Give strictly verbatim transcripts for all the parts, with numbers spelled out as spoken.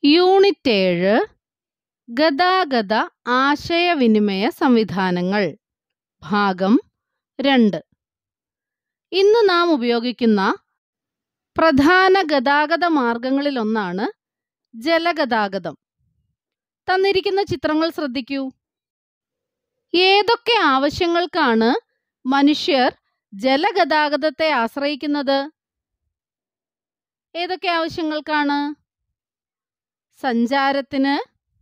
Unit ഏഴ് ഗതാഗത ആശയവിനിമയ സംവിധാനങ്ങൾ ഭാഗം രണ്ട്. ഇന്ന് നാം ഉപയോഗിക്കുന്ന പ്രധാന ഗതാഗത മാർഗങ്ങളിലൊന്നാണ് ജലഗതാഗതം. തന്നിരിക്കുന്ന ചിത്രങ്ങൾ ശ്രദ്ധിക്കൂ. ഏതൊക്കെ ആവശ്യങ്ങൾക്കാണ് മനുഷ്യർ ജലഗതാഗതത്തെ ആശ്രയിക്കുന്നത്? ഏതൊക്കെ ആവശ്യങ്ങൾക്കാണ്? സഞ്ചാരത്തിന്,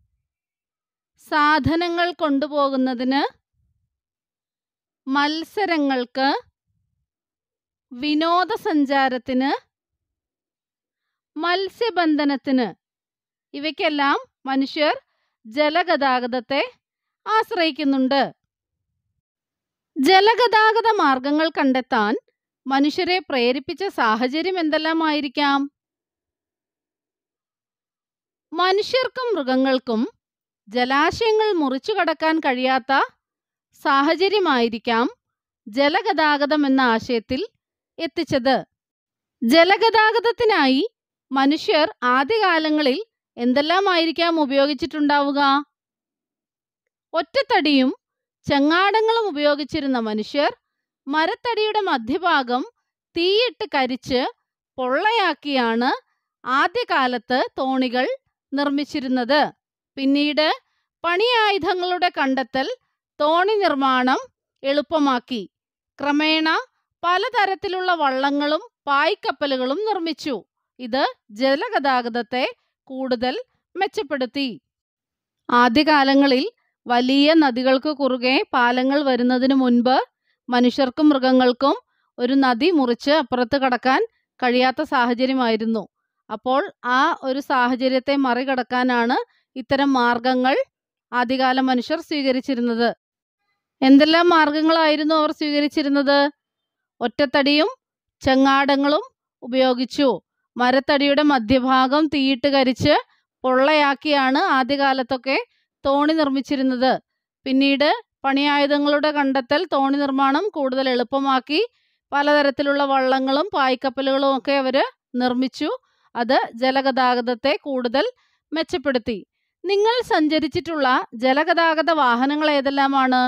സാധനങ്ങൾ കൊണ്ടുപോകുന്നതിന്, മത്സരങ്ങൾക്ക്, വിനോദസഞ്ചാരത്തിന്, മത്സ്യബന്ധനത്തിന്, ഇവയ്ക്കെല്ലാം മനുഷ്യർ ജലഗതാഗതത്തെ ആശ്രയിക്കുന്നുണ്ട്. ജലഗതാഗത മാർഗങ്ങൾ കണ്ടെത്താൻ മനുഷ്യരെ പ്രേരിപ്പിച്ച സാഹചര്യം എന്തെല്ലാമായിരിക്കാം? മനുഷ്യർക്കും മൃഗങ്ങൾക്കും ജലാശയങ്ങൾ മുറിച്ചു കടക്കാൻ കഴിയാത്ത സാഹചര്യമായിരിക്കാം ജലഗതാഗതം എന്ന ആശയത്തിൽ എത്തിച്ചത്. ജലഗതാഗതത്തിനായി മനുഷ്യർ ആദ്യകാലങ്ങളിൽ എന്തെല്ലാമായിരിക്കാം ഉപയോഗിച്ചിട്ടുണ്ടാവുക? ഒറ്റത്തടിയും ചങ്ങാടങ്ങളും ഉപയോഗിച്ചിരുന്ന മനുഷ്യർ മരത്തടിയുടെ മധ്യഭാഗം തീയിട്ട് കരിച്ച് പൊള്ളയാക്കിയാണ് ആദ്യകാലത്ത് തോണികൾ നിർമ്മിച്ചിരുന്നത്. പിന്നീട് പണിയായുധങ്ങളുടെ കണ്ടെത്തൽ തോണി നിർമ്മാണം എളുപ്പമാക്കി. ക്രമേണ പലതരത്തിലുള്ള വള്ളങ്ങളും പായ്ക്കപ്പലുകളും നിർമ്മിച്ചു. ഇത് ജലഗതാഗതത്തെ കൂടുതൽ മെച്ചപ്പെടുത്തി. ആദ്യകാലങ്ങളിൽ വലിയ നദികൾക്ക് കുറുകെ പാലങ്ങൾ വരുന്നതിന് മുൻപ് മനുഷ്യർക്കും മൃഗങ്ങൾക്കും ഒരു നദി മുറിച്ച് അപ്പുറത്ത് കടക്കാൻ കഴിയാത്ത സാഹചര്യമായിരുന്നു. അപ്പോൾ ആ ഒരു സാഹചര്യത്തെ മറികടക്കാനാണ് ഇത്തരം മാർഗങ്ങൾ ആദ്യകാല മനുഷ്യർ സ്വീകരിച്ചിരുന്നത്. എന്തെല്ലാം മാർഗങ്ങളായിരുന്നു അവർ സ്വീകരിച്ചിരുന്നത്? ഒറ്റത്തടിയും ചങ്ങാടങ്ങളും ഉപയോഗിച്ചു. മരത്തടിയുടെ മധ്യഭാഗം തീയിട്ട് കരിച്ച് പൊള്ളയാക്കിയാണ് ആദ്യകാലത്തൊക്കെ തോണി നിർമ്മിച്ചിരുന്നത്. പിന്നീട് പണിയായുധങ്ങളുടെ കണ്ടെത്തൽ തോണി നിർമ്മാണം കൂടുതൽ എളുപ്പമാക്കി. പലതരത്തിലുള്ള വള്ളങ്ങളും പായ്ക്കപ്പലുകളും ഒക്കെ അവർ നിർമ്മിച്ചു. അത് ജലഗതാഗതത്തെ കൂടുതൽ മെച്ചപ്പെടുത്തി. നിങ്ങൾ സഞ്ചരിച്ചിട്ടുള്ള ജലഗതാഗത വാഹനങ്ങൾ ഏതെല്ലാമാണ്?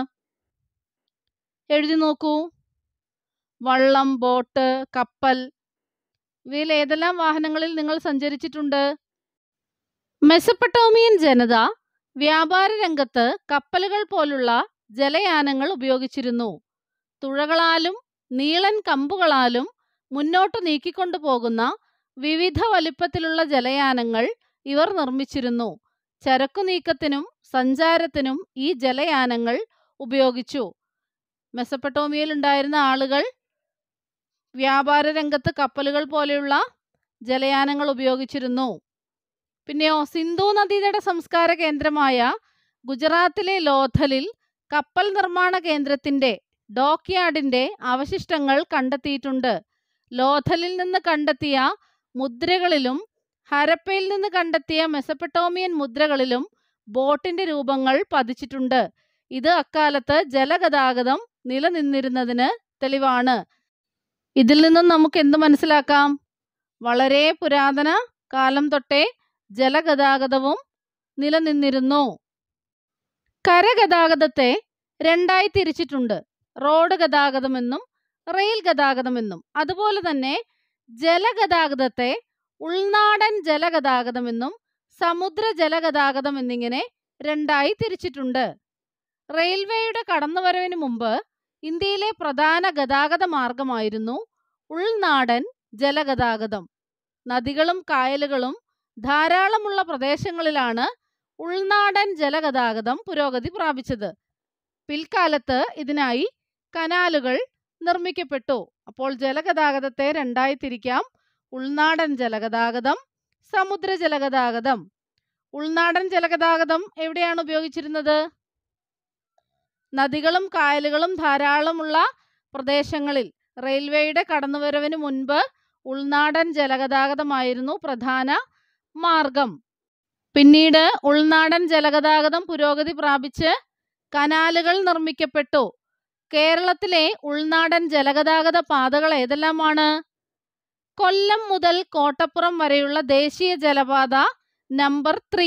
എഴുതി നോക്കൂ. വള്ളം, ബോട്ട്, കപ്പൽ, ഇവയിൽ ഏതെല്ലാം വാഹനങ്ങളിൽ നിങ്ങൾ സഞ്ചരിച്ചിട്ടുണ്ട്? മെസപ്പൊട്ടേമിയൻ ജനത വ്യാപാര രംഗത്ത് കപ്പലുകൾ പോലുള്ള ജലയാനങ്ങൾ ഉപയോഗിച്ചിരുന്നു. തുഴകളാലും നീളൻ കമ്പുകളാലും മുന്നോട്ട് നീക്കിക്കൊണ്ടു പോകുന്ന വിവിധ വലിപ്പത്തിലുള്ള ജലയാനങ്ങൾ ഇവർ നിർമ്മിച്ചിരുന്നു. ചരക്കു നീക്കത്തിനും സഞ്ചാരത്തിനും ഈ ജലയാനങ്ങൾ ഉപയോഗിച്ചു. മെസപ്പൊട്ടേമിയയിൽ ഉണ്ടായിരുന്ന ആളുകൾ വ്യാപാര രംഗത്ത് കപ്പലുകൾ പോലെയുള്ള ജലയാനങ്ങൾ ഉപയോഗിച്ചിരുന്നു. പിന്നെയോ സിന്ധു നദീതട സംസ്കാര കേന്ദ്രമായ ഗുജറാത്തിലെ ലോഥലിൽ കപ്പൽ നിർമ്മാണ കേന്ദ്രത്തിന്റെ ഡോക്യാർഡിന്റെ അവശിഷ്ടങ്ങൾ കണ്ടെത്തിയിട്ടുണ്ട്. ലോഥലിൽ നിന്ന് കണ്ടെത്തിയ മുദ്രകളിലും ഹരപ്പയിൽ നിന്ന് കണ്ടെത്തിയ മെസപ്പൊട്ടേമിയൻ മുദ്രകളിലും ബോട്ടിന്റെ രൂപങ്ങൾ പതിച്ചിട്ടുണ്ട്. ഇത് അക്കാലത്ത് ജലഗതാഗതം നിലനിന്നിരുന്നതിന് തെളിവാണ്. ഇതിൽ നിന്നും നമുക്ക് എന്ത് മനസ്സിലാക്കാം? വളരെ പുരാതന കാലം തൊട്ടേ ജലഗതാഗതവും നിലനിന്നിരുന്നു. കരഗതാഗതത്തെ രണ്ടായി തിരിച്ചിട്ടുണ്ട്. റോഡ് ഗതാഗതമെന്നും റെയിൽ ഗതാഗതമെന്നും. അതുപോലെ തന്നെ ജലഗതാഗതത്തെ ഉൾനാടൻ ജലഗതാഗതമെന്നും സമുദ്ര ജലഗതാഗതം എന്നിങ്ങനെ രണ്ടായി തിരിച്ചിട്ടുണ്ട്. റെയിൽവേയുടെ കടന്നുവരവിന് മുമ്പ് ഇന്ത്യയിലെ പ്രധാന ഗതാഗത മാർഗമായിരുന്നു ഉൾനാടൻ ജലഗതാഗതം. നദികളും കായലുകളും ധാരാളമുള്ള പ്രദേശങ്ങളിലാണ് ഉൾനാടൻ ജലഗതാഗതം പുരോഗതി പ്രാപിച്ചത്. പിൽക്കാലത്ത് ഇതിനായി കനാലുകൾ നിർമ്മിക്കപ്പെട്ടു. അപ്പോൾ ജലഗതാഗതത്തെ രണ്ടായി തിരിക്കാം: ഉൾനാടൻ ജലഗതാഗതം, സമുദ്ര ജലഗതാഗതം. ഉൾനാടൻ ജലഗതാഗതം എവിടെയാണ് ഉപയോഗിച്ചിരുന്നത്? നദികളും കായലുകളും ധാരാളമുള്ള പ്രദേശങ്ങളിൽ. റെയിൽവേയുടെ കടന്നുവരവിന് മുൻപ് ഉൾനാടൻ ജലഗതാഗതമായിരുന്നു പ്രധാന മാർഗം. പിന്നീട് ഉൾനാടൻ ജലഗതാഗതം പുരോഗതി പ്രാപിച്ച് കനാലുകൾ നിർമ്മിക്കപ്പെട്ടു. കേരളത്തിലെ ഉൾനാടൻ ജലഗതാഗത പാതകൾ ഏതെല്ലാമാണ്? കൊല്ലം മുതൽ കോട്ടപ്പുറം വരെയുള്ള ദേശീയ ജലപാത നമ്പർ ത്രീ.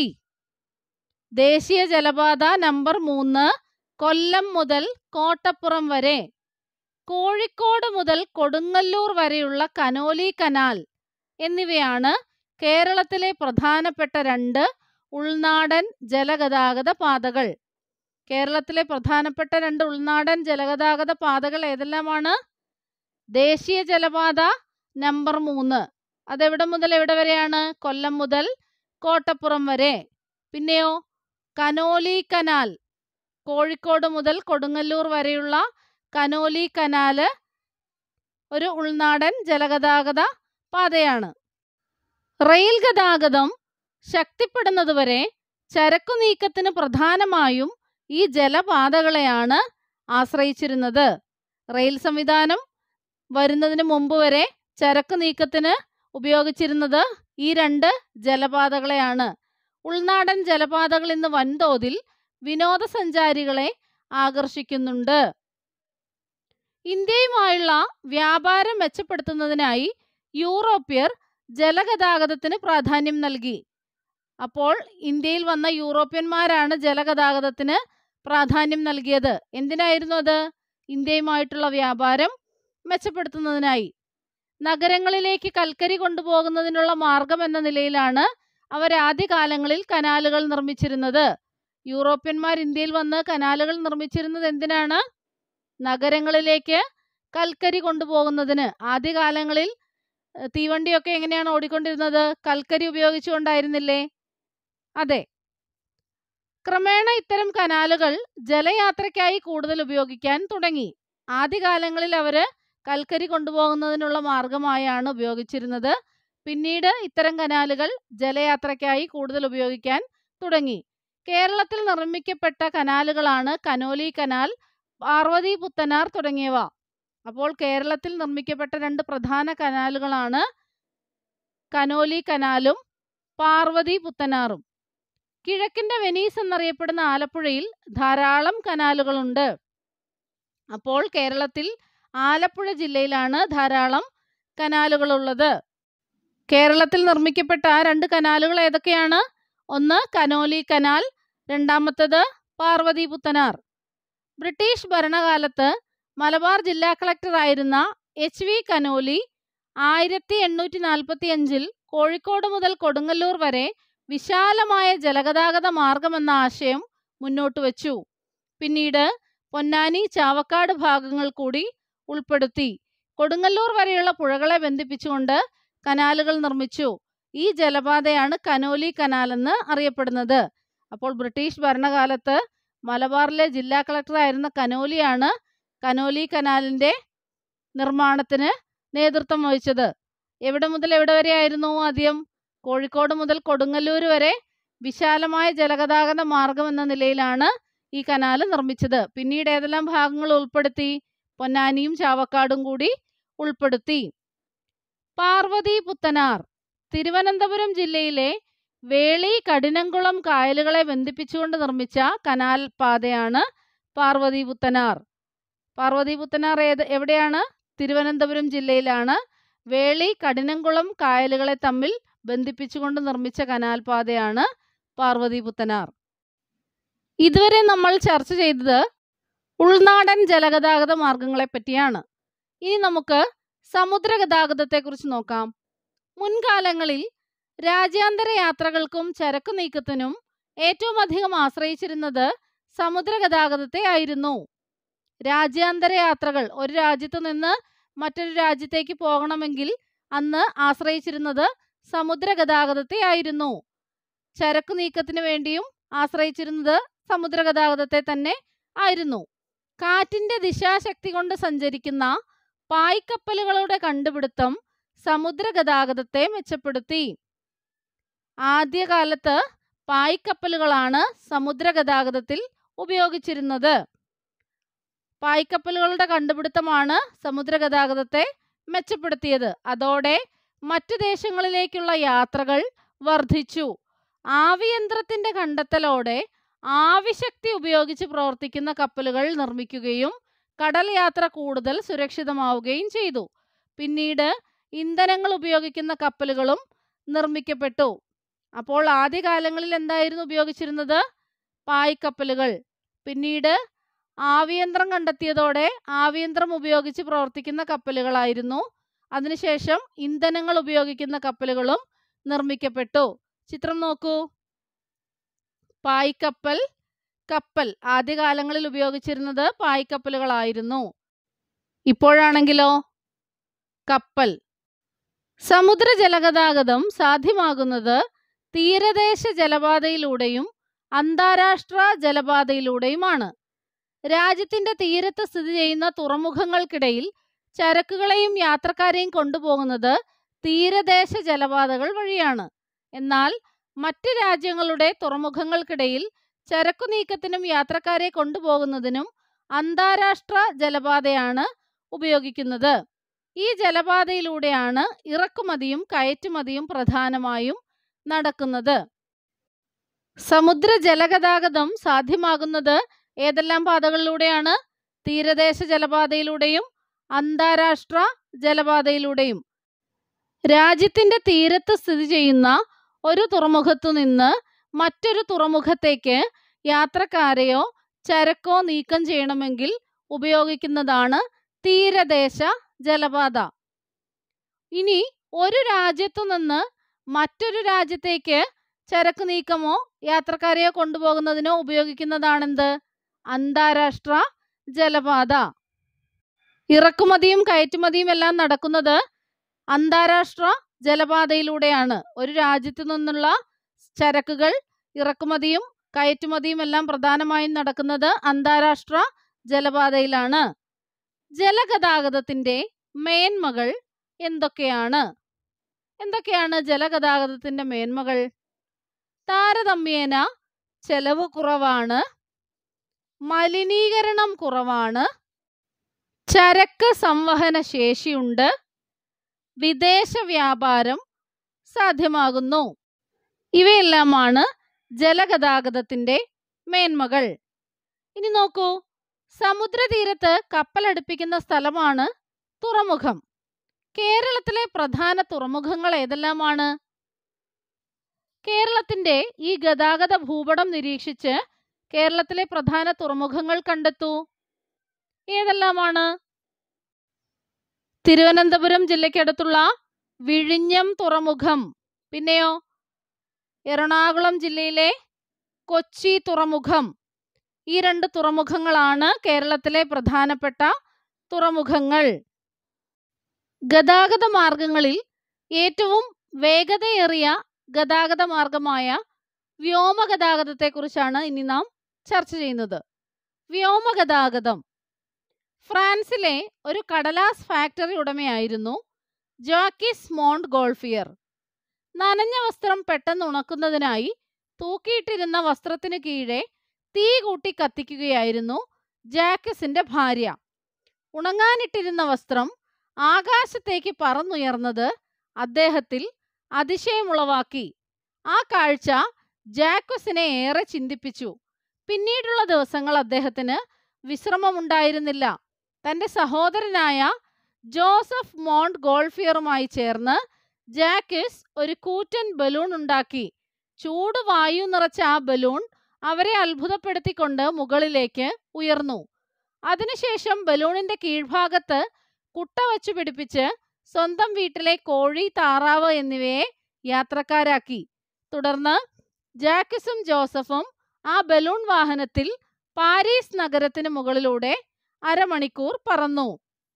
ദേശീയ ജലപാത നമ്പർ മൂന്ന് കൊല്ലം മുതൽ കോട്ടപ്പുറം വരെ. കോഴിക്കോട് മുതൽ കൊടുങ്ങല്ലൂർ വരെയുള്ള കനോലി കനാൽ എന്നിവയാണ് കേരളത്തിലെ പ്രധാനപ്പെട്ട രണ്ട് ഉൾനാടൻ ജലഗതാഗത പാതകൾ. കേരളത്തിലെ പ്രധാനപ്പെട്ട രണ്ട് ഉൾനാടൻ ജലഗതാഗത പാതകൾ ഏതെല്ലാമാണ്? ദേശീയ ജലപാത നമ്പർ മൂന്ന്, അതെവിടെ മുതൽ എവിടെ വരെയാണ്? കൊല്ലം മുതൽ കോട്ടപ്പുറം വരെ. പിന്നെയോ കനോലി കനാൽ, കോഴിക്കോട് മുതൽ കൊടുങ്ങല്ലൂർ വരെയുള്ള കനോലി കനാല് ഒരു ഉൾനാടൻ ജലഗതാഗത പാതയാണ്. റെയിൽ ഗതാഗതം ശക്തിപ്പെടുന്നതുവരെ ചരക്കു നീക്കത്തിന് പ്രധാനമായും ഈ ജലപാതകളെയാണ് ആശ്രയിച്ചിരുന്നത്. റെയിൽ സംവിധാനം വരുന്നതിന് മുമ്പ് വരെ ചരക്കു നീക്കത്തിന് ഉപയോഗിച്ചിരുന്നത് ഈ രണ്ട് ജലപാതകളെയാണ്. ഉൾനാടൻ ജലപാതകൾ ഇന്ന് വൻതോതിൽ വിനോദസഞ്ചാരികളെ ആകർഷിക്കുന്നുണ്ട്. ഇന്ത്യയുമായുള്ള വ്യാപാരം മെച്ചപ്പെടുത്തുന്നതിനായി യൂറോപ്യർ ജലഗതാഗതത്തിന് പ്രാധാന്യം നൽകി. അപ്പോൾ ഇന്ത്യയിൽ വന്ന യൂറോപ്യന്മാരാണ് ജലഗതാഗതത്തിന് പ്രാധാന്യം നൽകിയത്. എന്തിനായിരുന്നു അത്? ഇന്ത്യയുമായിട്ടുള്ള വ്യാപാരം മെച്ചപ്പെടുത്തുന്നതിനായി. നഗരങ്ങളിലേക്ക് കൽക്കരി കൊണ്ടുപോകുന്നതിനുള്ള മാർഗം എന്ന നിലയിലാണ് അവർ ആദ്യകാലങ്ങളിൽ കനാലുകൾ നിർമ്മിച്ചിരുന്നത്. യൂറോപ്യന്മാർ ഇന്ത്യയിൽ വന്ന് കനാലുകൾ നിർമ്മിച്ചിരുന്നത് എന്തിനാണ്? നഗരങ്ങളിലേക്ക് കൽക്കരി കൊണ്ടുപോകുന്നതിന്. ആദ്യകാലങ്ങളിൽ തീവണ്ടിയൊക്കെ എങ്ങനെയാണ് ഓടിക്കൊണ്ടിരുന്നത്? കൽക്കരി ഉപയോഗിച്ചുകൊണ്ടായിരുന്നില്ലേ? അതെ. ക്രമേണ ഇത്തരം കനാലുകൾ ജലയാത്രയ്ക്കായി കൂടുതൽ ഉപയോഗിക്കാൻ തുടങ്ങി. ആദ്യകാലങ്ങളിൽ അവർ കൽക്കരി കൊണ്ടുപോകുന്നതിനുള്ള മാർഗമായാണ് ഉപയോഗിച്ചിരുന്നത്. പിന്നീട് ഇത്തരം കനാലുകൾ ജലയാത്രയ്ക്കായി കൂടുതൽ ഉപയോഗിക്കാൻ തുടങ്ങി. കേരളത്തിൽ നിർമ്മിക്കപ്പെട്ട കനാലുകളാണ് കനോലി കനാൽ, പാർവതി പുത്തനാർ തുടങ്ങിയവ. അപ്പോൾ കേരളത്തിൽ നിർമ്മിക്കപ്പെട്ട രണ്ട് പ്രധാന കനാലുകളാണ് കനോലി കനാലും പാർവതി പുത്തനാറും. കിഴക്കിന്റെ വെനീസ് എന്നറിയപ്പെടുന്ന ആലപ്പുഴയിൽ ധാരാളം കനാലുകളുണ്ട്. അപ്പോൾ കേരളത്തിൽ ആലപ്പുഴ ജില്ലയിലാണ് ധാരാളം കനാലുകളുള്ളത്. കേരളത്തിൽ നിർമ്മിക്കപ്പെട്ട ആ രണ്ട് കനാലുകൾ ഏതൊക്കെയാണ്? ഒന്ന് കനോലി കനാൽ, രണ്ടാമത്തേത് പാർവതി പുത്തനാർ. ബ്രിട്ടീഷ് ഭരണകാലത്ത് മലബാർ ജില്ലാ കളക്ടറായിരുന്ന എച്ച് വി കനോലി ആയിരത്തി എണ്ണൂറ്റി നാൽപ്പത്തി അഞ്ചിൽ കോഴിക്കോട് മുതൽ കൊടുങ്ങല്ലൂർ വരെ വിശാലമായ ജലഗതാഗത മാർഗമെന്ന ആശയം മുന്നോട്ട് വച്ചു. പിന്നീട് പൊന്നാനി, ചാവക്കാട് ഭാഗങ്ങൾ കൂടി ഉൾപ്പെടുത്തി. കൊടുങ്ങല്ലൂർ വരെയുള്ള പുഴകളെ ബന്ധിപ്പിച്ചുകൊണ്ട് കനാലുകൾ നിർമ്മിച്ചു. ഈ ജലപാതയാണ് കനോലി കനാൽ എന്ന് അറിയപ്പെടുന്നത്. അപ്പോൾ ബ്രിട്ടീഷ് ഭരണകാലത്ത് മലബാറിലെ ജില്ലാ കളക്ടറായിരുന്ന കനോലിയാണ് കനോലി കനാലിൻ്റെ നിർമ്മാണത്തിന് നേതൃത്വം വഹിച്ചത്. എവിടെ മുതൽ എവിടെ വരെ ആയിരുന്നു? ആദ്യം കോഴിക്കോട് മുതൽ കൊടുങ്ങല്ലൂർ വരെ വിശാലമായ ജലഗതാഗത മാർഗം എന്ന നിലയിലാണ് ഈ കനാൽ നിർമ്മിച്ചത്. പിന്നീട് ഏതെല്ലാം ഭാഗങ്ങൾ ഉൾപ്പെടുത്തി? പൊന്നാനിയും ചാവക്കാടും കൂടി ഉൾപ്പെടുത്തി. പാർവതി പുത്തനാർ തിരുവനന്തപുരം ജില്ലയിലെ വേളി, കഠിനംകുളം കായലുകളെ ബന്ധിപ്പിച്ചുകൊണ്ട് നിർമ്മിച്ച കനാൽ പാതയാണ് പാർവതി പുത്തനാർ. പാർവതി പുത്തനാർ ഏത് എവിടെയാണ്? തിരുവനന്തപുരം ജില്ലയിലാണ്. വേളി, കഠിനംകുളം കായലുകളെ തമ്മിൽ ബന്ധിപ്പിച്ചുകൊണ്ട് നിർമ്മിച്ച കനാൽ പാതയാണ് പാർവതി പുത്തനാർ. ഇതുവരെ നമ്മൾ ചർച്ച ചെയ്തത് ഉൾനാടൻ ജലഗതാഗത മാർഗങ്ങളെ പറ്റിയാണ്. ഇനി നമുക്ക് സമുദ്ര ഗതാഗതത്തെക്കുറിച്ച് നോക്കാം. മുൻകാലങ്ങളിൽ രാജ്യാന്തര യാത്രകൾക്കും ചരക്കു നീക്കത്തിനും ഏറ്റവും അധികം ആശ്രയിച്ചിരുന്നത് സമുദ്ര ഗതാഗതത്തെ ആയിരുന്നു. രാജ്യാന്തര യാത്രകൾ, ഒരു രാജ്യത്തു നിന്ന് മറ്റൊരു രാജ്യത്തേക്ക് പോകണമെങ്കിൽ അന്ന് ആശ്രയിച്ചിരുന്നത് സമുദ്ര ഗതാഗതത്തെ ആയിരുന്നു. ചരക്കു നീക്കത്തിന് വേണ്ടിയും ആശ്രയിച്ചിരുന്നത് സമുദ്ര ഗതാഗതത്തെ തന്നെ ആയിരുന്നു. കാറ്റിന്റെ ദിശാശക്തി കൊണ്ട് സഞ്ചരിക്കുന്ന പായ്ക്കപ്പലുകളുടെ കണ്ടുപിടുത്തം സമുദ്ര ഗതാഗതത്തെ മെച്ചപ്പെടുത്തി. ആദ്യകാലത്ത് പായ്ക്കപ്പലുകളാണ് സമുദ്ര ഗതാഗതത്തിൽ ഉപയോഗിച്ചിരുന്നത്. പായ്ക്കപ്പലുകളുടെ കണ്ടുപിടുത്തമാണ് സമുദ്ര ഗതാഗതത്തെ മെച്ചപ്പെടുത്തിയത്. അതോടെ മറ്റു ദേശങ്ങളിലേക്കുള്ള യാത്രകൾ വർദ്ധിച്ചു. ആവിയന്ത്രത്തിന്റെ കണ്ടെത്തലോടെ ആവിശക്തി ഉപയോഗിച്ച് പ്രവർത്തിക്കുന്ന കപ്പലുകൾ നിർമ്മിക്കുകയും കടൽ യാത്ര കൂടുതൽ സുരക്ഷിതമാവുകയും ചെയ്തു. പിന്നീട് ഇന്ധനങ്ങൾ ഉപയോഗിക്കുന്ന കപ്പലുകളും നിർമ്മിക്കപ്പെട്ടു. അപ്പോൾ ആദ്യകാലങ്ങളിൽ എന്തായിരുന്നു ഉപയോഗിച്ചിരുന്നത്? പായ്ക്കപ്പലുകൾ. പിന്നീട് ആവിയന്ത്രം കണ്ടെത്തിയതോടെ ആവിയന്ത്രം ഉപയോഗിച്ച് പ്രവർത്തിക്കുന്ന കപ്പലുകളായിരുന്നു. അതിനുശേഷം ഇന്ധനങ്ങൾ ഉപയോഗിക്കുന്ന കപ്പലുകളും നിർമ്മിക്കപ്പെട്ടു. ചിത്രം നോക്കൂ. പായ്ക്കപ്പൽ, കപ്പൽ. ആദ്യകാലങ്ങളിൽ ഉപയോഗിച്ചിരുന്നത് പായ്ക്കപ്പലുകളായിരുന്നു. ഇപ്പോഴാണെങ്കിലോ കപ്പൽ. സമുദ്ര ജലഗതാഗതം സാധ്യമാകുന്നത് തീരദേശ ജലപാതയിലൂടെയും അന്താരാഷ്ട്ര ജലപാതയിലൂടെയുമാണ്. രാജ്യത്തിന്റെ തീരത്ത് സ്ഥിതി ചെയ്യുന്ന തുറമുഖങ്ങൾക്കിടയിൽ ചരക്കുകളെയും യാത്രക്കാരെയും കൊണ്ടുപോകുന്നത് തീരദേശ ജലപാതകൾ വഴിയാണ്. എന്നാൽ മറ്റ് രാജ്യങ്ങളുടെ തുറമുഖങ്ങൾക്കിടയിൽ ചരക്കു നീക്കത്തിനും യാത്രക്കാരെ കൊണ്ടുപോകുന്നതിനും അന്താരാഷ്ട്ര ജലപാതയാണ് ഉപയോഗിക്കുന്നത്. ഈ ജലപാതയിലൂടെയാണ് ഇറക്കുമതിയും കയറ്റുമതിയും പ്രധാനമായും നടക്കുന്നത്. സമുദ്ര ജലഗതാഗതം സാധ്യമാകുന്നത് ഏതെല്ലാം പാതകളിലൂടെയാണ്? തീരദേശ ജലപാതയിലൂടെയും അന്താരാഷ്ട്ര ജലപാതയിലൂടെയും. രാജ്യത്തിന്റെ തീരത്ത് സ്ഥിതി ചെയ്യുന്ന ഒരു തുറമുഖത്തു നിന്ന് മറ്റൊരു തുറമുഖത്തേക്ക് യാത്രക്കാരെയോ ചരക്കോ നീക്കം ചെയ്യണമെങ്കിൽ ഉപയോഗിക്കുന്നതാണ് തീരദേശ ജലപാത. ഇനി ഒരു രാജ്യത്തു നിന്ന് മറ്റൊരു രാജ്യത്തേക്ക് ചരക്ക് നീക്കമോ യാത്രക്കാരെയോ കൊണ്ടുപോകുന്നതിനോ ഉപയോഗിക്കുന്നതാണെന്ത്? അന്താരാഷ്ട്ര ജലപാത. ഇറക്കുമതിയും കയറ്റുമതിയും എല്ലാം നടക്കുന്നത് അന്താരാഷ്ട്ര ജലപാതയിലൂടെയാണ്. ഒരു രാജ്യത്തു നിന്നുള്ള ചരക്കുകൾ ഇറക്കുമതിയും കയറ്റുമതിയും എല്ലാം പ്രധാനമായും നടക്കുന്നത് അന്താരാഷ്ട്ര ജലപാതയിലാണ്. ജലഗതാഗതത്തിന്റെ മേന്മകൾ എന്തൊക്കെയാണ്? എന്തൊക്കെയാണ് ജലഗതാഗതത്തിന്റെ മേന്മകൾ? താരതമ്യേന ചെലവ് കുറവാണ്, മലിനീകരണം കുറവാണ്, ചരക്ക് സംവഹന ശേഷിയുണ്ട്, വിദേശ വ്യാപാരം സാധ്യമാകുന്നു. ഇവയെല്ലാമാണ് ജലഗതാഗതത്തിന്റെ മേന്മകൾ. ഇനി നോക്കൂ, സമുദ്രതീരത്ത് കപ്പലടുപ്പിക്കുന്ന സ്ഥലമാണ് തുറമുഖം. കേരളത്തിലെ പ്രധാന തുറമുഖങ്ങൾ ഏതെല്ലാമാണ്? കേരളത്തിന്റെ ഈ ഗതാഗത ഭൂപടം നിരീക്ഷിച്ച് കേരളത്തിലെ പ്രധാന തുറമുഖങ്ങൾ കണ്ടെത്തൂ. ഏതെല്ലാമാണ്? തിരുവനന്തപുരം ജില്ലയ്ക്കടുത്തുള്ള വിഴിഞ്ഞം തുറമുഖം. പിന്നെയോ എറണാകുളം ജില്ലയിലെ കൊച്ചി തുറമുഖം. ഈ രണ്ട് തുറമുഖങ്ങളാണ് കേരളത്തിലെ പ്രധാനപ്പെട്ട തുറമുഖങ്ങൾ. ഗതാഗത മാർഗങ്ങളിൽ ഏറ്റവും വേഗതയേറിയ ഗതാഗത മാർഗമായ വ്യോമഗതാഗതത്തെക്കുറിച്ചാണ് ഇനി നാം ചർച്ച ചെയ്യുന്നത്. വ്യോമഗതാഗതം. ഫ്രാൻസിലെ ഒരു കടലാസ് ഫാക്ടറി ഉടമയായിരുന്നു ജാക്കിസ് മോണ്ട് ഗോൾഫിയർ. നനഞ്ഞ വസ്ത്രം പെട്ടെന്ന് ഉണക്കുന്നതിനായി തൂക്കിയിട്ടിരുന്ന വസ്ത്രത്തിന് കീഴെ തീ കൂട്ടി കത്തിക്കുകയായിരുന്നു ജാക്കിസിന്റെ ഭാര്യ. ഉണങ്ങാനിട്ടിരുന്ന വസ്ത്രം ആകാശത്തേക്ക് പറന്നുയർന്നത് അദ്ദേഹത്തിൽ അതിശയമുളവാക്കി. ആ കാഴ്ച ജാക്വസിനെ ഏറെ ചിന്തിപ്പിച്ചു. പിന്നീടുള്ള ദിവസങ്ങൾ അദ്ദേഹത്തിന് വിശ്രമമുണ്ടായിരുന്നില്ല. തന്റെ സഹോദരനായ ജോസഫ് മോണ്ട് ഗോൾഫിയറുമായി ചേർന്ന് ജാക്വിസ് ഒരു കൂറ്റൻ ബലൂൺ ഉണ്ടാക്കി. ചൂടുവായു നിറച്ച ആ ബലൂൺ അവരെ അത്ഭുതപ്പെടുത്തിക്കൊണ്ട് മുകളിലേക്ക് ഉയർന്നു. അതിനുശേഷം ബലൂണിന്റെ കീഴ്ഭാഗത്ത് കുട്ട വച്ചു പിടിപ്പിച്ച് സ്വന്തം വീട്ടിലെ കോഴി, താറാവ് എന്നിവയെ യാത്രക്കാരാക്കി. തുടർന്ന് ജാക്വിസും ജോസഫും ആ ബലൂൺ വാഹനത്തിൽ പാരീസ് നഗരത്തിന് മുകളിലൂടെ അരമണിക്കൂർ പറന്നു.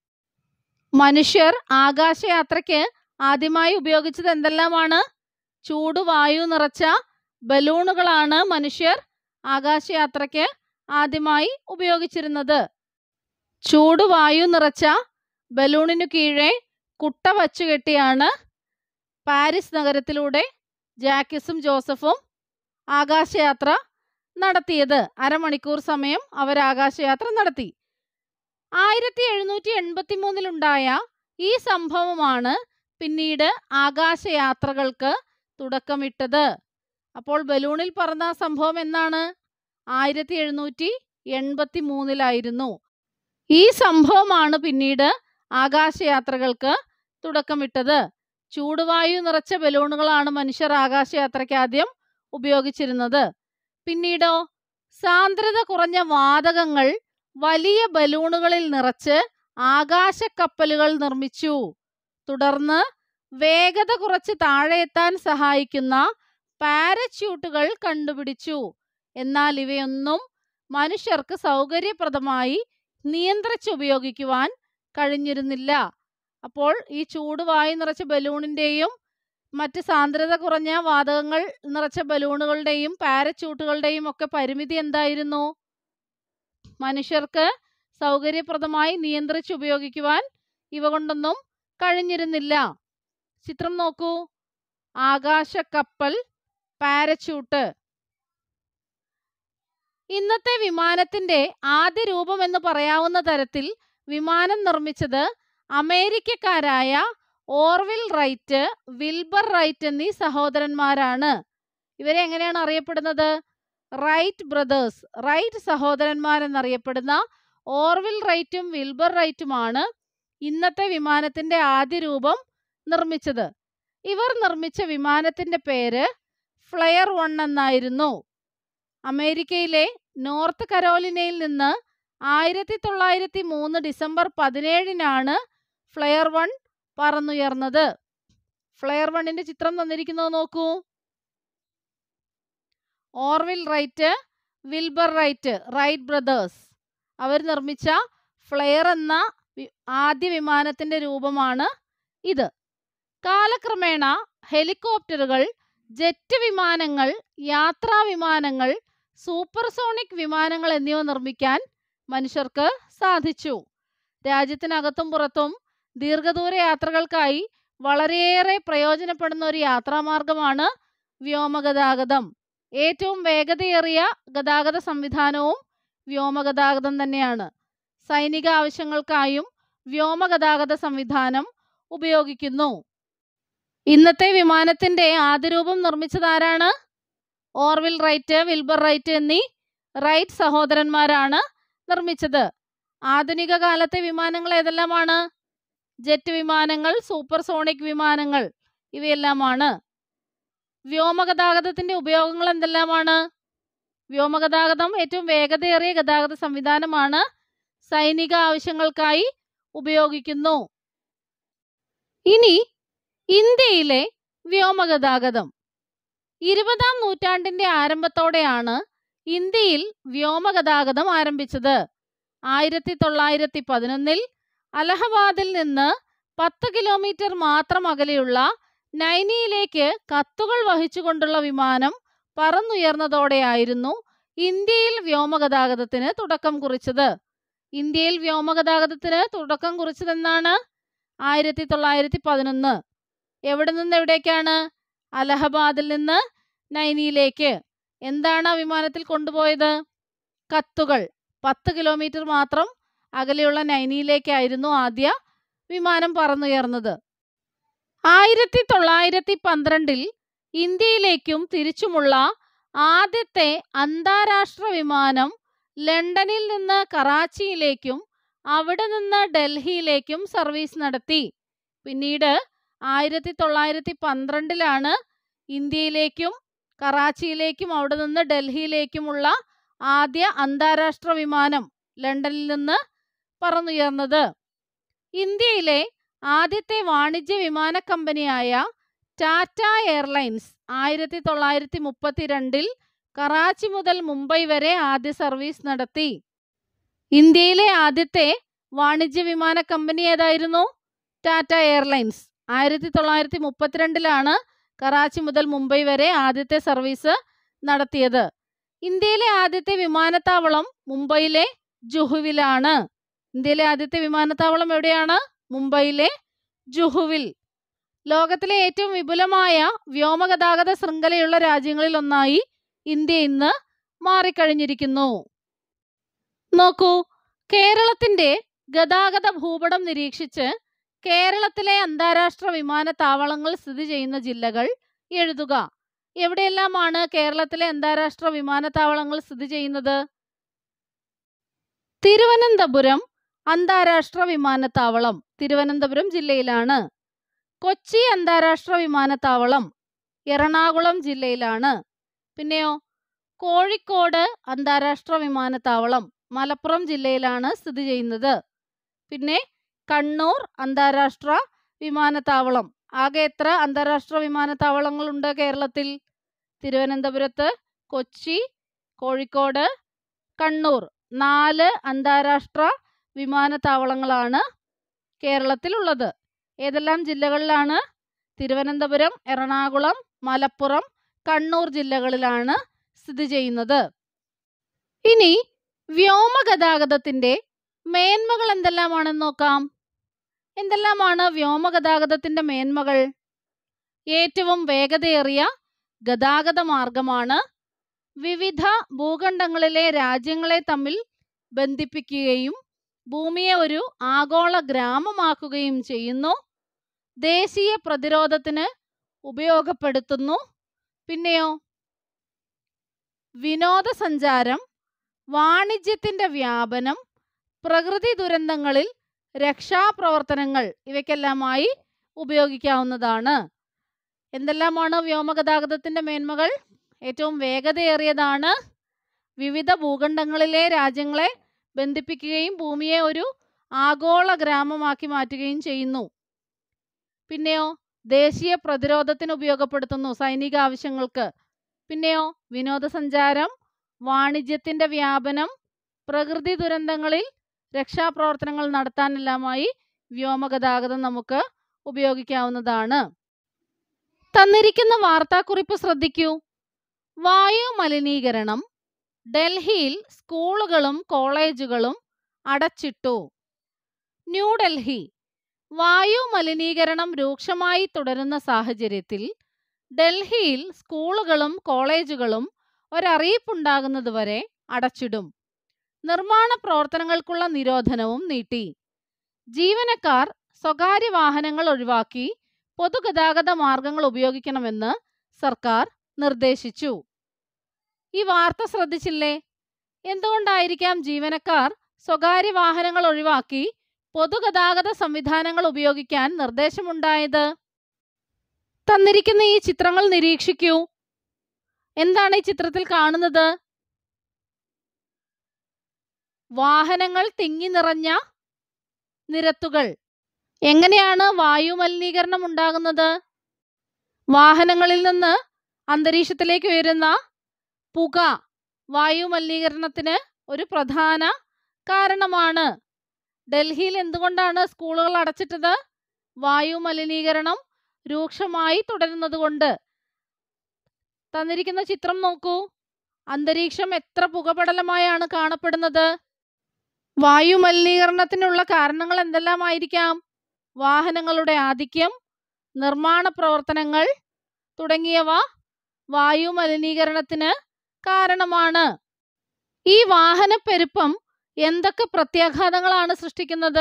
മനുഷ്യർ ആകാശയാത്രയ്ക്ക് ആദ്യമായി ഉപയോഗിച്ചത് എന്തെല്ലാമാണ്? ചൂടുവായു നിറച്ച ബലൂണുകളാണ് മനുഷ്യർ ആകാശയാത്രയ്ക്ക് ആദ്യമായി ഉപയോഗിച്ചിരുന്നത്. ചൂടുവായു നിറച്ച ബലൂണിനു കീഴെ കുട്ട വച്ചുകെട്ടിയാണ് പാരീസ് നഗരത്തിലൂടെ ജാക്വിസും ജോസഫും ആകാശയാത്ര നടത്തിയത്. അരമണിക്കൂർ സമയം അവർ ആകാശയാത്ര നടത്തി. ആയിരത്തി എഴുന്നൂറ്റി എൺപത്തി മൂന്നിലുണ്ടായ ഈ സംഭവമാണ് പിന്നീട് ആകാശയാത്രകൾക്ക് തുടക്കമിട്ടത്. അപ്പോൾ ബലൂണിൽ പറന്ന സംഭവം എന്നാണ്? ആയിരത്തി എഴുന്നൂറ്റി എൺപത്തി മൂന്നിലായിരുന്നു. ഈ സംഭവമാണ് പിന്നീട് ആകാശയാത്രകൾക്ക് തുടക്കമിട്ടത്. ചൂടുവായു നിറച്ച ബലൂണുകളാണ് മനുഷ്യർ ആകാശയാത്രയ്ക്ക് ആദ്യം ഉപയോഗിച്ചിരുന്നത്. പിന്നീടോ സാന്ദ്രത കുറഞ്ഞ വാതകങ്ങൾ വലിയ ബലൂണുകളിൽ നിറച്ച് ആകാശക്കപ്പലുകൾ നിർമ്മിച്ചു. തുടർന്ന് വേഗത കുറച്ച് താഴെ എത്താൻ സഹായിക്കുന്ന പാരച്യൂട്ടുകൾ കണ്ടുപിടിച്ചു. എന്നാൽ ഇവയൊന്നും മനുഷ്യർക്ക് സൗകര്യപ്രദമായി നിയന്ത്രിച്ചുപയോഗിക്കുവാൻ കഴിഞ്ഞിരുന്നില്ല. അപ്പോൾ ഈ ചൂടുവായു നിറച്ച ബലൂണിൻ്റെയും മറ്റ് സാന്ദ്രത കുറഞ്ഞ വാതകങ്ങൾ നിറച്ച ബലൂണുകളുടെയും പാരച്യൂട്ടുകളുടെയും ഒക്കെ പരിമിതി എന്തായിരുന്നു? മനുഷ്യർക്ക് സൗകര്യപ്രദമായി നിയന്ത്രിച്ചുപയോഗിക്കുവാൻ ഇവ കൊണ്ടൊന്നും കഴിഞ്ഞിരുന്നില്ല. ചിത്രം നോക്കൂ. ആകാശക്കപ്പൽ, പാരച്യൂട്ട്. ഇന്നത്തെ വിമാനത്തിന്റെ ആദ്യ രൂപം എന്ന് പറയാവുന്ന തരത്തിൽ വിമാനം നിർമ്മിച്ചത് അമേരിക്കക്കാരായ ഓർവിൽ റൈറ്റ്, വിൽബർ റൈറ്റ് എന്നീ സഹോദരന്മാരാണ്. ഇവരെ എങ്ങനെയാണ് അറിയപ്പെടുന്നത്? റൈറ്റ് ബ്രദേഴ്സ്, റൈറ്റ് സഹോദരന്മാരെന്നറിയപ്പെടുന്ന ഓർവിൽ റൈറ്റും വിൽബർ റൈറ്റുമാണ് ഇന്നത്തെ വിമാനത്തിന്റെ ആദ്യ രൂപം നിർമ്മിച്ചത്. ഇവർ നിർമ്മിച്ച വിമാനത്തിന്റെ പേര് ഫ്ലയർ വൺ എന്നായിരുന്നു. അമേരിക്കയിലെ നോർത്ത് കരോലിനയിൽ നിന്ന് ആയിരത്തി തൊള്ളായിരത്തി മൂന്ന് ഡിസംബർ പതിനേഴിനാണ് ഫ്ലയർ വൺ പറന്നുയർന്നത്. ഫ്ലയർ വണ്ണിന്റെ ചിത്രം തന്നിരിക്കുന്നത് നോക്കൂ. Orville Wright, Wilbur Wright, Wright brothers അവർ നിർമ്മിച്ച ഫ്ലയർ എന്ന ആദ്യ വിമാനത്തിന്റെ രൂപമാണ് ഇത്. കാലക്രമേണ ഹെലികോപ്റ്ററുകൾ, ജെറ്റ് വിമാനങ്ങൾ, യാത്രാ വിമാനങ്ങൾ, സൂപ്പർസോണിക് വിമാനങ്ങൾ എന്നിവ നിർമ്മിക്കാൻ മനുഷ്യർക്ക് സാധിച്ചു. രാജ്യത്തിനകത്തും പുറത്തും ദീർഘദൂര യാത്രകൾക്കായി വളരെയേറെ പ്രയോജനപ്പെടുന്ന ഒരു യാത്രാമാർഗമാണ് വ്യോമഗതാഗതം. ഏറ്റവും വേഗതയേറിയ ഗതാഗത സംവിധാനവും വ്യോമഗതാഗതം തന്നെയാണ്. സൈനിക ആവശ്യങ്ങൾക്കായും വ്യോമഗതാഗത സംവിധാനം ഉപയോഗിക്കുന്നു. ഇന്നത്തെ വിമാനത്തിന്റെ ആദ്യ രൂപം നിർമ്മിച്ചതാരാണ്? ഓർവിൽ റൈറ്റ്, വിൽബർ റൈറ്റ് എന്നീ റൈറ്റ് സഹോദരന്മാരാണ് നിർമ്മിച്ചത്. ആധുനിക കാലത്തെ വിമാനങ്ങൾ ഏതെല്ലാമാണ്? ജെറ്റ് വിമാനങ്ങൾ, സൂപ്പർസോണിക് വിമാനങ്ങൾ ഇവയെല്ലാമാണ്. വ്യോമഗതാഗതത്തിന്റെ ഉപയോഗങ്ങൾ എന്തെല്ലാമാണ്? വ്യോമഗതാഗതം ഏറ്റവും വേഗതയേറിയ ഗതാഗത സംവിധാനമാണ്. സൈനിക ആവശ്യങ്ങൾക്കായി ഉപയോഗിക്കുന്നു. ഇനി ഇന്ത്യയിലെ വ്യോമഗതാഗതം. ഇരുപതാം നൂറ്റാണ്ടിന്റെ ആരംഭത്തോടെയാണ് ഇന്ത്യയിൽ വ്യോമഗതാഗതം ആരംഭിച്ചത്. ആയിരത്തി തൊള്ളായിരത്തി പതിനൊന്നിൽ അലഹബാദിൽ നിന്ന് പത്ത് കിലോമീറ്റർ മാത്രം അകലെയുള്ള നൈനിയിലേക്ക് കത്തുകൾ വഹിച്ചുകൊണ്ടുള്ള വിമാനം പറന്നുയർന്നതോടെയായിരുന്നു ഇന്ത്യയിൽ വ്യോമഗതാഗതത്തിന് തുടക്കം കുറിച്ചത്. ഇന്ത്യയിൽ വ്യോമഗതാഗതത്തിന് തുടക്കം കുറിച്ചതെന്നാണ്? ആയിരത്തി തൊള്ളായിരത്തി പതിനൊന്ന്. എവിടെ നിന്ന് എവിടേക്കാണ്? അലഹബാദിൽ നിന്ന് നൈനിയിലേക്ക്. എന്താണ് ആ വിമാനത്തിൽ കൊണ്ടുപോയത്? കത്തുകൾ. പത്ത് കിലോമീറ്റർ മാത്രം അകലെയുള്ള നൈനിയിലേക്കായിരുന്നു ആദ്യ വിമാനം പറന്നുയർന്നത്. ആയിരത്തി തൊള്ളായിരത്തി പന്ത്രണ്ടിൽ ഇന്ത്യയിലേക്കും തിരിച്ചുമുള്ള ആദ്യത്തെ അന്താരാഷ്ട്ര വിമാനം ലണ്ടനിൽ നിന്ന് കറാച്ചിയിലേക്കും അവിടെ നിന്ന് ഡൽഹിയിലേക്കും സർവീസ് നടത്തി. പിന്നീട് ആയിരത്തി തൊള്ളായിരത്തി പന്ത്രണ്ടിലാണ് ഇന്ത്യയിലേക്കും കറാച്ചിയിലേക്കും അവിടെ നിന്ന് ഡൽഹിയിലേക്കുമുള്ള ആദ്യ അന്താരാഷ്ട്ര വിമാനം ലണ്ടനിൽ നിന്ന് പറന്നുയർന്നത്. ഇന്ത്യയിലെ ആദ്യത്തെ വാണിജ്യ വിമാന കമ്പനിയായ ടാറ്റ എയർലൈൻസ് ആയിരത്തി തൊള്ളായിരത്തി മുപ്പത്തിരണ്ടിൽ കറാച്ചി മുതൽ മുംബൈ വരെ ആദ്യ സർവീസ് നടത്തി. ഇന്ത്യയിലെ ആദ്യത്തെ വാണിജ്യ വിമാന കമ്പനി ഏതായിരുന്നു? ടാറ്റ എയർലൈൻസ്. ആയിരത്തി തൊള്ളായിരത്തി മുപ്പത്തിരണ്ടിലാണ് കറാച്ചി മുതൽ മുംബൈ വരെ ആദ്യത്തെ സർവീസ് നടത്തിയത്. ഇന്ത്യയിലെ ആദ്യത്തെ വിമാനത്താവളം മുംബൈയിലെ ജുഹുവിലാണ്. ഇന്ത്യയിലെ ആദ്യത്തെ വിമാനത്താവളം എവിടെയാണ്? മുംബൈയിലെ ജുഹുവിൽ. ലോകത്തിലെ ഏറ്റവും വിപുലമായ വ്യോമഗതാഗത ശൃംഖലയുള്ള രാജ്യങ്ങളിൽ ഒന്നായി ഇന്ത്യ ഇന്ന് മാറിക്കഴിഞ്ഞിരിക്കുന്നു. നോക്കൂ, കേരളത്തിന്റെ ഗതാഗത ഭൂപടം നിരീക്ഷിച്ച് കേരളത്തിലെ അന്താരാഷ്ട്ര വിമാനത്താവളങ്ങൾ സ്ഥിതി ചെയ്യുന്ന ജില്ലകൾ എഴുതുക. എവിടെയെല്ലാമാണ് കേരളത്തിലെ അന്താരാഷ്ട്ര വിമാനത്താവളങ്ങൾ സ്ഥിതി ചെയ്യുന്നത്? തിരുവനന്തപുരം അന്താരാഷ്ട്ര വിമാനത്താവളം തിരുവനന്തപുരം ജില്ലയിലാണ്. കൊച്ചി അന്താരാഷ്ട്ര വിമാനത്താവളം എറണാകുളം ജില്ലയിലാണ്. പിന്നെയോ കോഴിക്കോട് അന്താരാഷ്ട്ര വിമാനത്താവളം മലപ്പുറം ജില്ലയിലാണ് സ്ഥിതി ചെയ്യുന്നത്. പിന്നെ കണ്ണൂർ അന്താരാഷ്ട്ര വിമാനത്താവളം. ആകെ എത്ര അന്താരാഷ്ട്ര വിമാനത്താവളങ്ങളുണ്ട് കേരളത്തിൽ? തിരുവനന്തപുരത്ത്, കൊച്ചി, കോഴിക്കോട്, കണ്ണൂർ. നാല് അന്താരാഷ്ട്ര വിമാനത്താവളങ്ങളാണ് കേരളത്തിലുള്ളത്. ഏതെല്ലാം ജില്ലകളിലാണ്? തിരുവനന്തപുരം, എറണാകുളം, മലപ്പുറം, കണ്ണൂർ ജില്ലകളിലാണ് സ്ഥിതി ചെയ്യുന്നത്. ഇനി വ്യോമഗതാഗതത്തിന്റെ മേന്മകൾ എന്തെല്ലാമാണെന്ന് നോക്കാം. എന്തെല്ലാമാണ് വ്യോമഗതാഗതത്തിന്റെ മേന്മകൾ? ഏറ്റവും വേഗതയേറിയ ഗതാഗത മാർഗമാണ്. വിവിധ ഭൂഖണ്ഡങ്ങളിലെ രാജ്യങ്ങളെ തമ്മിൽ ബന്ധിപ്പിക്കുകയും ഭൂമിയെ ഒരു ആഗോള ഗ്രാമമാക്കുകയും ചെയ്യുന്നു. ദേശീയ പ്രതിരോധത്തിന് ഉപയോഗപ്പെടുത്തുന്നു. പിന്നെയോ വിനോദസഞ്ചാരം, വാണിജ്യത്തിന്റെ വ്യാപനം, പ്രകൃതി ദുരന്തങ്ങളിൽ രക്ഷാപ്രവർത്തനങ്ങൾ ഇവയ്ക്കെല്ലാമായി ഉപയോഗിക്കാവുന്നതാണ്. എന്തെല്ലാമാണ് വ്യോമഗതാഗതത്തിന്റെ മേന്മകൾ? ഏറ്റവും വേഗതയേറിയതാണ്. വിവിധ ഭൂഖണ്ഡങ്ങളിലെ രാജ്യങ്ങളെ ബന്ധിപ്പിക്കുകയും ഭൂമിയെ ഒരു ആഗോള ഗ്രാമമാക്കി മാറ്റുകയും ചെയ്യുന്നു. പിന്നെയോ ദേശീയ പ്രതിരോധത്തിന് ഉപയോഗപ്പെടുത്തുന്നു, സൈനിക ആവശ്യങ്ങൾക്ക്. പിന്നെയോ വിനോദസഞ്ചാരം, വാണിജ്യത്തിന്റെ വ്യാപനം, പ്രകൃതി ദുരന്തങ്ങളിൽ രക്ഷാപ്രവർത്തനങ്ങൾ നടത്താനെല്ലാമായി വ്യോമഗതാഗതം നമുക്ക് ഉപയോഗിക്കാവുന്നതാണ്. തന്നിരിക്കുന്ന വാർത്താക്കുറിപ്പ് ശ്രദ്ധിക്കൂ. വായു മലിനീകരണം. ഡൽഹിയിൽ സ്കൂളുകളും കോളേജുകളും അടച്ചിട്ടു. ന്യൂഡൽഹി. വായു മലിനീകരണം രൂക്ഷമായി തുടരുന്ന സാഹചര്യത്തിൽ ഡൽഹിയിൽ സ്കൂളുകളും കോളേജുകളും ഒരറിയിപ്പുണ്ടാകുന്നതുവരെ അടച്ചിടും. നിർമ്മാണ പ്രവർത്തനങ്ങൾക്കുള്ള നിരോധനവും നീട്ടി. ജീവനക്കാർ സ്വകാര്യ വാഹനങ്ങൾ ഒഴിവാക്കി പൊതുഗതാഗത മാർഗങ്ങൾ ഉപയോഗിക്കണമെന്ന് സർക്കാർ നിർദ്ദേശിച്ചു. ഈ വാർത്ത ശ്രദ്ധിച്ചില്ലേ? എന്തുകൊണ്ടായിരിക്കാം ജീവനക്കാർ സ്വകാര്യ വാഹനങ്ങൾ ഒഴിവാക്കി പൊതുഗതാഗത സംവിധാനങ്ങൾ ഉപയോഗിക്കാൻ നിർദ്ദേശമുണ്ടായത്? തന്നിരിക്കുന്ന ഈ ചിത്രങ്ങൾ നിരീക്ഷിക്കൂ. എന്താണ് ഈ ചിത്രത്തിൽ കാണുന്നത്? വാഹനങ്ങൾ തിങ്ങി നിറഞ്ഞ നിരത്തുകൾ. എങ്ങനെയാണ് വായു മലിനീകരണം ഉണ്ടാകുന്നത്? വാഹനങ്ങളിൽ നിന്ന് അന്തരീക്ഷത്തിലേക്ക് ഉയരുന്ന പുക വായു മലിനീകരണത്തിന് ഒരു പ്രധാന കാരണമാണ്. ഡൽഹിയിൽ എന്തുകൊണ്ടാണ് സ്കൂളുകൾ അടച്ചിട്ടത്? വായു മലിനീകരണം രൂക്ഷമായി തുടരുന്നത് കൊണ്ട്. തന്നിരിക്കുന്ന ചിത്രം നോക്കൂ. അന്തരീക്ഷം എത്ര പുകപടലമായാണ് കാണപ്പെടുന്നത്. വായു മലിനീകരണത്തിനുള്ള കാരണങ്ങൾ എന്തെല്ലാമായിരിക്കാം? വാഹനങ്ങളുടെ ആധിക്യം, നിർമ്മാണ പ്രവർത്തനങ്ങൾ തുടങ്ങിയവ വായു മലിനീകരണത്തിന് കാരണമാണ്. ഈ വാഹനപ്പെരുപ്പം എന്തൊക്കെ പ്രത്യാഘാതങ്ങളാണ് സൃഷ്ടിക്കുന്നത്?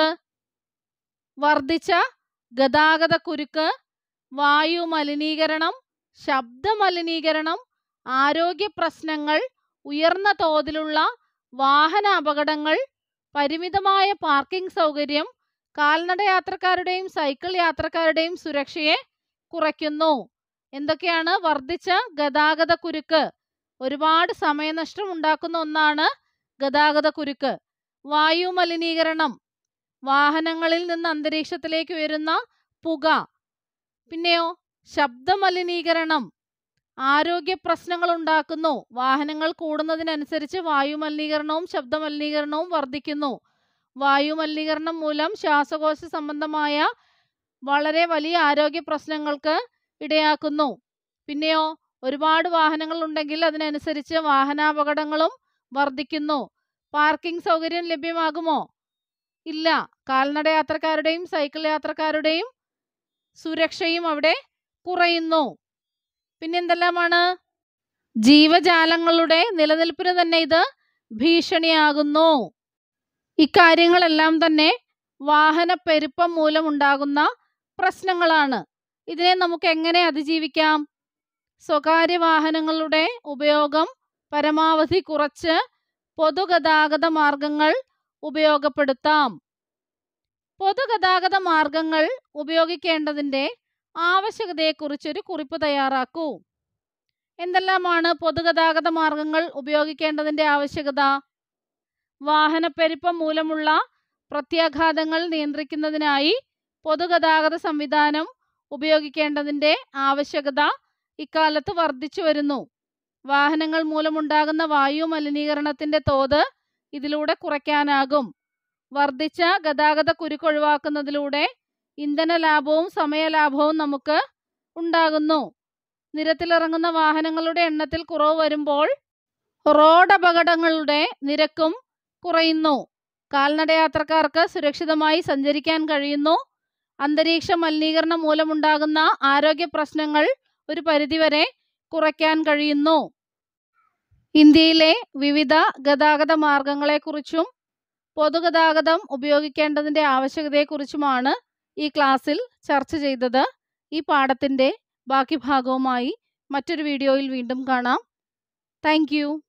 വർദ്ധിച്ച ഗതാഗത കുരുക്ക്, വായു മലിനീകരണം, ശബ്ദ മലിനീകരണം, ആരോഗ്യ പ്രശ്നങ്ങൾ, ഉയർന്ന തോതിലുള്ള വാഹന അപകടങ്ങൾ, പരിമിതമായ പാർക്കിംഗ് സൗകര്യം, കാൽനട യാത്രക്കാരുടെയും സൈക്കിൾ യാത്രക്കാരുടെയും സുരക്ഷയെ കുറയ്ക്കുന്നു. എന്തൊക്കെയാണ്? വർദ്ധിച്ച ഗതാഗത കുരുക്ക്. ഒരുപാട് സമയനഷ്ടം ഉണ്ടാക്കുന്ന ഒന്നാണ് ഗതാഗത കുരുക്ക്. വായു മലിനീകരണം, വാഹനങ്ങളിൽ നിന്ന് അന്തരീക്ഷത്തിലേക്ക് ഉയരുന്ന പുക. പിന്നെയോ ശബ്ദ മലിനീകരണം, ആരോഗ്യ പ്രശ്നങ്ങൾ ഉണ്ടാക്കുന്നു. വാഹനങ്ങൾ കൂടുന്നതിനനുസരിച്ച് വായു മലിനീകരണവും ശബ്ദ മലിനീകരണവും വർദ്ധിക്കുന്നു. വായു മലിനീകരണം മൂലം ശ്വാസകോശ സംബന്ധമായ വളരെ വലിയ ആരോഗ്യ പ്രശ്നങ്ങൾക്ക് ഇടയാക്കുന്നു. പിന്നെയോ ഒരുപാട് വാഹനങ്ങൾ ഉണ്ടെങ്കിൽ അതിനനുസരിച്ച് വാഹനാപകടങ്ങളും വർദ്ധിക്കുന്നു. പാർക്കിംഗ് സൗകര്യം ലഭ്യമാകുമോ? ഇല്ല. കാൽനട യാത്രക്കാരുടെയും സൈക്കിൾ യാത്രക്കാരുടെയും സുരക്ഷയും അവിടെ കുറയുന്നു. പിന്നെന്തെല്ലാമാണ്? ജീവജാലങ്ങളുടെ നിലനിൽപ്പിന് തന്നെ ഇത് ഭീഷണിയാകുന്നു. ഇക്കാര്യങ്ങളെല്ലാം തന്നെ വാഹനപ്പെരുപ്പം മൂലമുണ്ടാകുന്ന പ്രശ്നങ്ങളാണ്. ഇതിനെ നമുക്ക് എങ്ങനെ അതിജീവിക്കാം? സ്വകാര്യ വാഹനങ്ങളുടെ ഉപയോഗം പരമാവധി കുറച്ച് പൊതുഗതാഗത മാർഗങ്ങൾ ഉപയോഗപ്പെടുത്താം. പൊതുഗതാഗത മാർഗങ്ങൾ ഉപയോഗിക്കേണ്ടതിൻ്റെ ആവശ്യകതയെക്കുറിച്ചൊരു കുറിപ്പ് തയ്യാറാക്കൂ. എന്തെല്ലാമാണ് പൊതുഗതാഗത മാർഗങ്ങൾ ഉപയോഗിക്കേണ്ടതിൻ്റെ ആവശ്യകത? വാഹനപ്പെരുപ്പം മൂലമുള്ള പ്രത്യാഘാതങ്ങൾ നിയന്ത്രിക്കുന്നതിനായി പൊതുഗതാഗത സംവിധാനം ഉപയോഗിക്കേണ്ടതിൻ്റെ ആവശ്യകത ഇക്കാലത്ത് വർദ്ധിച്ചു വരുന്നു. വാഹനങ്ങൾ മൂലമുണ്ടാകുന്ന വായു മലിനീകരണത്തിൻ്റെ തോത് ഇതിലൂടെ കുറയ്ക്കാനാകും. വർദ്ധിച്ച ഗതാഗത കുരുക്ക് ഒഴിവാക്കുന്നതിലൂടെ ഇന്ധന ലാഭവും സമയലാഭവും നമുക്ക് ഉണ്ടാകുന്നു. നിരത്തിലിറങ്ങുന്ന വാഹനങ്ങളുടെ എണ്ണത്തിൽ കുറവ് വരുമ്പോൾ റോഡ് അപകടങ്ങളുടെ നിരക്കും കുറയുന്നു. കാൽനടയാത്രക്കാർക്ക് സുരക്ഷിതമായി സഞ്ചരിക്കാൻ കഴിയുന്നു. അന്തരീക്ഷ മലിനീകരണം മൂലമുണ്ടാകുന്ന ആരോഗ്യ പ്രശ്നങ്ങൾ ഒരു പരിധിവരെ കുറയ്ക്കാൻ കഴിയുന്നു. ഇന്ത്യയിലെ വിവിധ ഗതാഗത മാർഗങ്ങളെക്കുറിച്ചും പൊതുഗതാഗതം ഉപയോഗിക്കേണ്ടതിൻ്റെ ആവശ്യകതയെക്കുറിച്ചുമാണ് ഈ ക്ലാസ്സിൽ ചർച്ച ചെയ്തത്. ഈ പാഠത്തിൻ്റെ ബാക്കി ഭാഗവുമായി മറ്റൊരു വീഡിയോയിൽ വീണ്ടും കാണാം. Thank U.